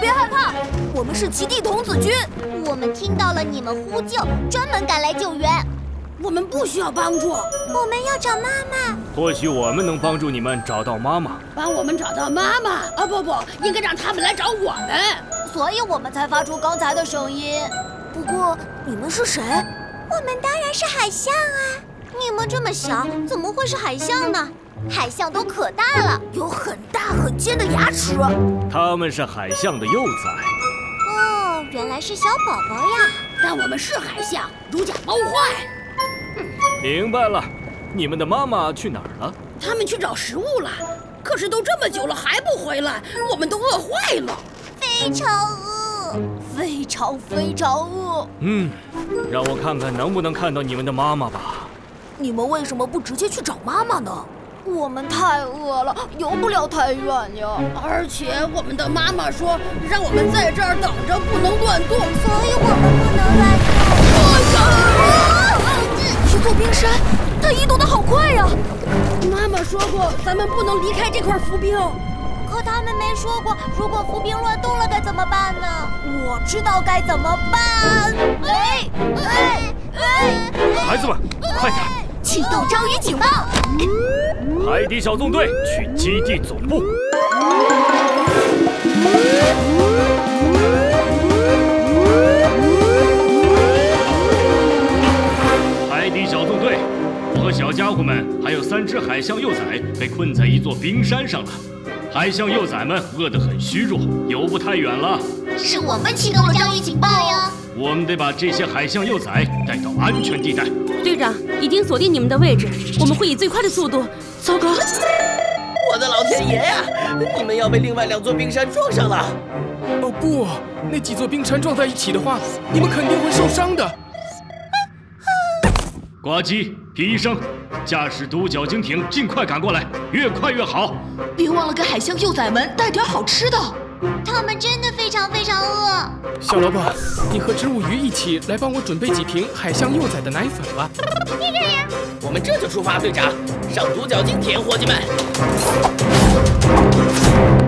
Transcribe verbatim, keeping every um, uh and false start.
别害怕，我们是极地童子军。 我们听到了你们呼救，专门赶来救援。 我们不需要帮助， 我们要找妈妈。 或许我们能帮助你们找到妈妈。 帮我们找到妈妈？啊不不，应该让他们来找我们。 所以我们才发出刚才的声音。 不过你们是谁？ 我们当然是海象啊！你们这么小，怎么会是海象呢？海象都可大了， 有很大很尖的牙齿。 他们是海象的幼崽。 哦，原来是小宝宝呀！ 但我们是海象，如假包换。 嗯、明白了，你们的妈妈去哪儿了？ 他们去找食物了。可是都这么久了还不回来，我们都饿坏了。 非常饿， 非常非常饿。 嗯，让我看看能不能看到你们的妈妈吧。 你们为什么不直接去找妈妈呢？我们太饿了，游不了太远呀。而且我们的妈妈说，让我们在这儿等着，不能乱动， 所以我们不能乱动。一座冰山，它移动的好快呀！妈妈说过，咱们不能离开这块浮冰。 可他们没说过，如果浮冰乱动了该怎么办呢？ 我知道该怎么办。 哎哎哎！ 孩子们，快点！ 启动章鱼警报！ 海底小纵队去基地总部。海底小纵队，我和小家伙们还有三只海象幼崽被困在一座冰山上了。海象幼崽们饿得很虚弱，游不太远了。 是我们启动了章鱼警报呀！ 我们得把这些海象幼崽带到安全地带。 队长已经锁定你们的位置，我们会以最快的速度。糟糕！ 我的老天爷呀！你们要被另外两座冰山撞上了！ 哦不，那几座冰山撞在一起的话，你们肯定会受伤的。 呱唧，皮医生，驾驶独角鲸艇尽快赶过来，越快越好。 别忘了给海象幼崽们带点好吃的。 他们真的非常非常饿。 小萝卜，你和植物鱼一起来帮我准备几瓶海象幼崽的奶粉吧。 我们这就出发，队长，上独角鲸艇，伙计们。